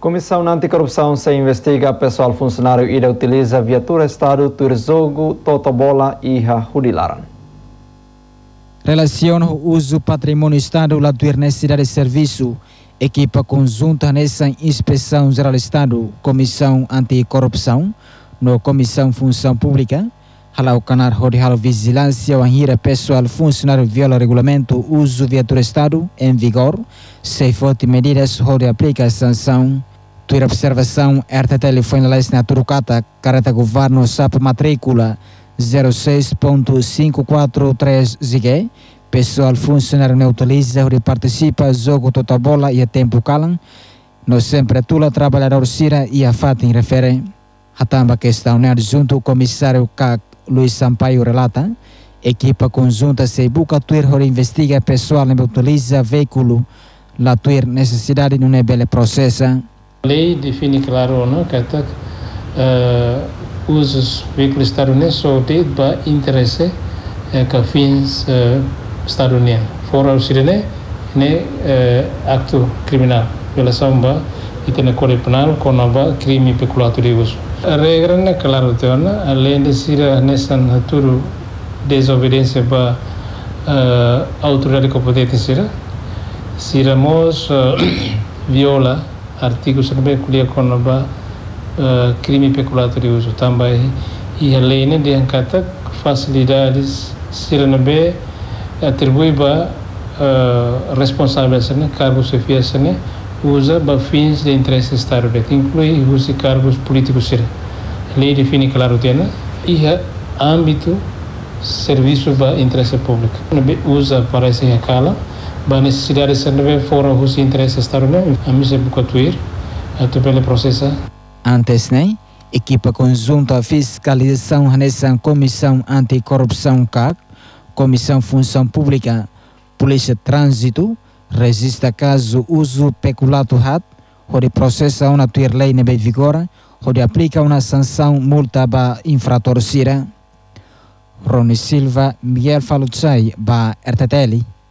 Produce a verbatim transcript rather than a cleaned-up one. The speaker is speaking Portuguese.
Comissão Anticorrupção se investiga pessoal funcionário e utiliza viatura Estado Turzogo, Totobola e Hudilaran. Relaciona o uso patrimônio Estado da necessidade de serviço, equipa conjunta nessa inspeção geral do Estado, Comissão Anticorrupção, no Comissão Função Pública, halau canar hodihal vigilância o pessoal funcionário viola regulamento uso viatura Estado em vigor, se forte medidas onde aplica a sanção. Tua observação, R T T foi na na Turucata, carata governo S A P matrícula zero seis ponto cinco quatro três Z G, pessoal funcionário não utiliza onde participa jogo total bola e a tempo calam, no sempre tula trabalhador Sira e a fatin refere. Hatamba questão né junto o comissário C A C Luiz Sampaio relata, equipa conjunta se busca tuir onde investiga pessoal não utiliza veículo, la tuir necessidade não é bela processa. A lei define claro não que até uh, usos veículos estadunidenses só tem para interesse uh, que fins uh, estadunidenses. Fora o sirene, né uh, acto criminal, violação ba e tem código penal com nova crime peculato de uso. A regra é claro teona, além de ser nessa natura desobediência para uh, autoridade competente sira, siramos uh, viola artigo sobre culia com nova uh, crime peculato de uso também e a lei né de encata facilidades sira nabe atribui ba uh, responsáveis né cargos chefes né usa para fins de interesse estado inclui os cargos políticos sira a lei define claro tem e a âmbito serviço para interesse público nabe usa para esse recala a necessidade de ser fora os interesses estado né a mim se bucatuir a tupele processa. Antes né equipa conjunta fiscalização nessa comissão anticorrupção C A C, comissão função pública, polícia trânsito, registra caso uso peculato hat, onde processa uma tuir lei nebe vigora, onde aplica uma sanção multa para infrator sira. Rony Silva, Miguel Falutsai, ba R T T L.